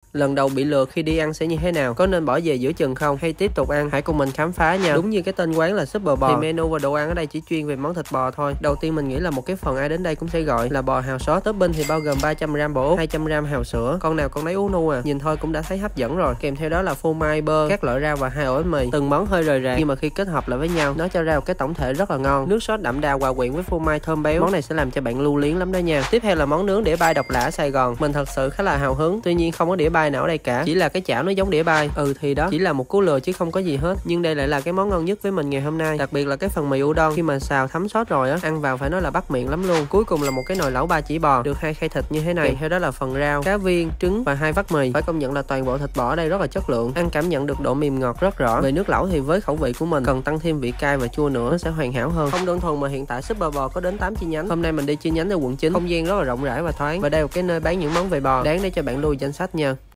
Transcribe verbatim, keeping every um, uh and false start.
Lần đầu bị lừa khi đi ăn sẽ như thế nào? Có nên bỏ về giữa chừng không? Hay tiếp tục ăn? Hãy cùng mình khám phá nha. Đúng như cái tên quán là Super Bò thì menu và đồ ăn ở đây chỉ chuyên về món thịt bò thôi. Đầu tiên mình nghĩ là một cái phần ai đến đây cũng sẽ gọi là bò hào sốt. Topping thì bao gồm ba trăm gam bò Úc, hai trăm gam hào sữa. Con nào con nấy uống nu à. Nhìn thôi cũng đã thấy hấp dẫn rồi. Kèm theo đó là phô mai, bơ, các loại rau và hai ổ bánh mì. Từng món hơi rời rạc nhưng mà khi kết hợp lại với nhau nó cho ra một cái tổng thể rất là ngon. Nước sốt đậm đà hòa quyện với phô mai thơm béo. Món này sẽ làm cho bạn lưu luyến lắm đó nha. Tiếp theo là món nướng đĩa bai độc lạ ở Sài Gòn. Mình thật sự khá là hào hứng. Tuy nhiên không có đĩa bai nào ở đây cả. Chỉ là cái chảo nó giống đĩa bai. Ừ thì đó, chỉ là một cú lừa chứ không có gì hết. Nhưng đây lại là cái món ngon nhất với mình ngày hôm nay. Đặc biệt là cái phần mì udon khi mà xào thấm sốt rồi á, ăn vào phải nói là bắt miệng lắm luôn. Cuối cùng là một cái nồi lẩu ba chỉ bò được hai khay thịt như thế này. Kèm theo đó là phần rau, cá viên, trứng và hai vắt mì. Phải công nhận là toàn bộ thịt bò ở đây rất là chất lượng. Ăn cảm nhận được độ mềm ngọt rất rõ. Về nước lẩu thì với khẩu vị của mình cần tăng thêm vị cay và chua nữa nó sẽ hoàn hảo hơn. Không đơn thuần mà hiện tại Super Bò có đến tám chi nhánh. Hôm nay mình đi chi nhánh ở quận chín. Không gian rất là rộng rãi và thoáng. Và đây là cái nơi bán những món về bò đáng để cho bạn lưu danh sách nha.